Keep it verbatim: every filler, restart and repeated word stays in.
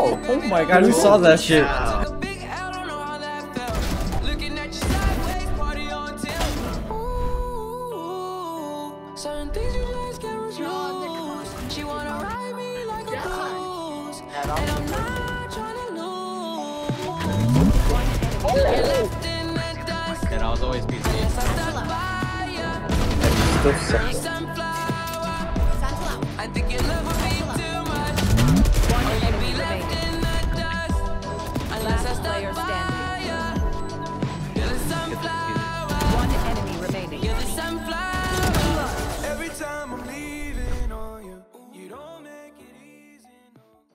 Oh, oh my god, who saw that shit? Wow. And I was always P C. Still sucks.